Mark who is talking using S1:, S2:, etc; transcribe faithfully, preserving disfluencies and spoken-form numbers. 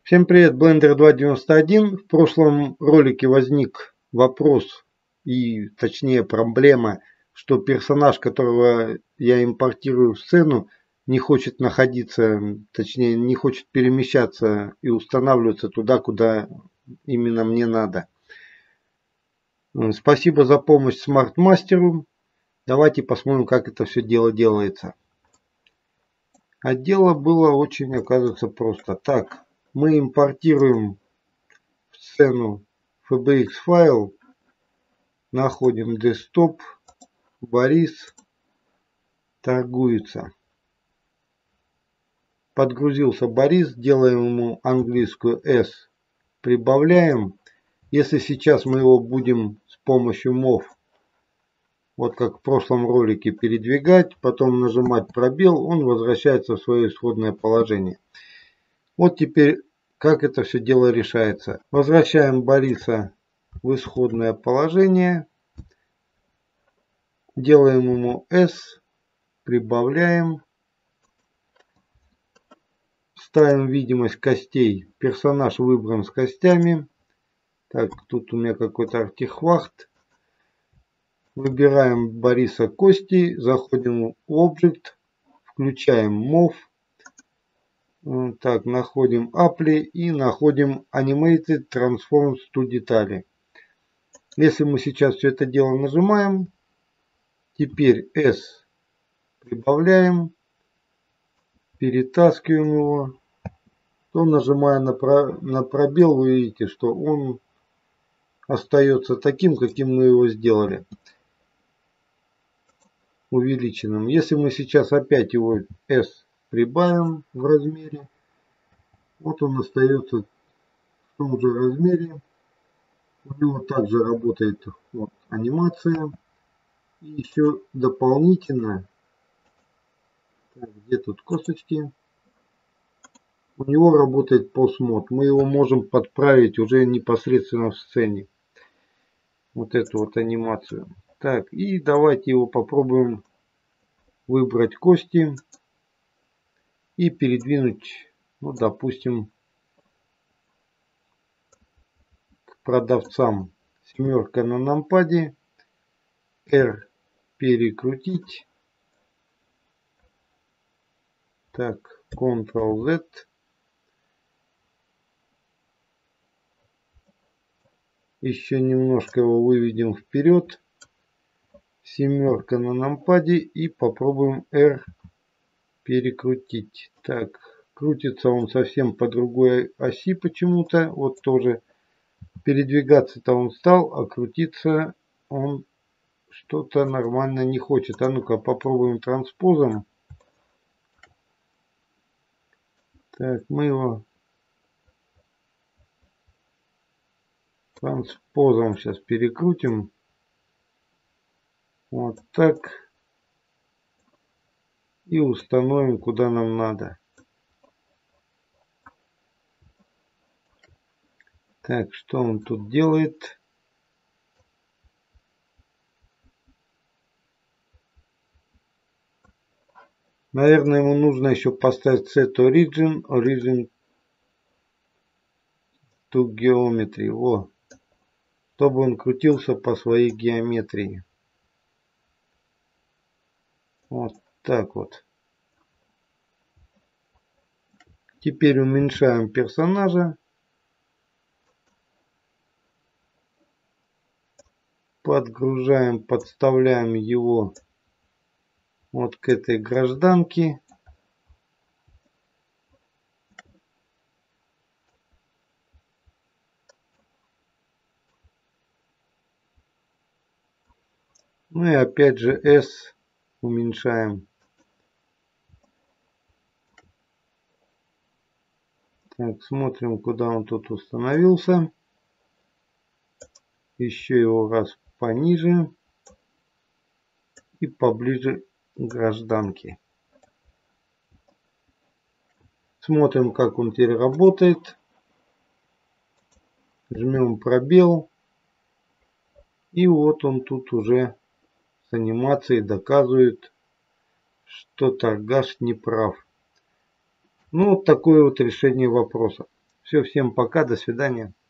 S1: Всем привет, Blender два девяносто один. В прошлом ролике возник вопрос и точнее проблема, что персонаж, которого я импортирую в сцену, не хочет находиться, точнее не хочет перемещаться и устанавливаться туда, куда именно мне надо. Спасибо за помощь смарт-мастеру. Давайте посмотрим, как это все дело делается. А дело было очень, оказывается, просто. Так, мы импортируем в сцену эф бэ икс файл, находим десктоп, Борис, торгуется. Подгрузился Борис, делаем ему английскую S, прибавляем. Если сейчас мы его будем с помощью мов, вот как в прошлом ролике, передвигать, потом нажимать пробел, он возвращается в свое исходное положение. Вот теперь как это все дело решается. Возвращаем Бориса в исходное положение. Делаем ему S, прибавляем. Ставим видимость костей. Персонаж выбран с костями. Так, тут у меня какой-то артефакт. Выбираем Бориса кости, заходим в Object, включаем мов. Так, находим Apply и находим Animated Transforms to детали. Если мы сейчас все это дело нажимаем, теперь S прибавляем, перетаскиваем его, то нажимая на, про, на пробел, вы видите, что он остается таким, каким мы его сделали, увеличенным. Если мы сейчас опять его S прибавим в размере, вот он остается в том же размере. У него также работает вот анимация. И еще дополнительно, так, где тут косточки, у него работает постмод. Мы его можем подправить уже непосредственно в сцене. Вот эту вот анимацию. Так, и давайте его попробуем выбрать кости и передвинуть, ну, допустим, к продавцам. Семерка на нампаде, R перекрутить. Так, контрол зет. Еще немножко его выведем вперед. Семерка на нампаде и попробуем R перекрутить. Так, крутится он совсем по другой оси почему-то. Вот тоже передвигаться-то он стал, а крутиться он что-то нормально не хочет. А ну-ка попробуем транспозом. Так, мы его транспозом сейчас перекрутим. Вот так. И установим, куда нам надо. Так, что он тут делает? Наверное, ему нужно еще поставить set origin, origin to geometry. Во. Чтобы он крутился по своей геометрии. Вот так вот. Теперь уменьшаем персонажа. Подгружаем, подставляем его вот к этой гражданке. Ну и опять же S уменьшаем. Так, смотрим, куда он тут установился. Еще его раз пониже. И поближе к гражданке. Смотрим, как он теперь работает. Жмем пробел. И вот он тут уже с анимацией доказывает, что торгаш не прав. Ну, вот такое вот решение вопроса. Все, всем пока, до свидания.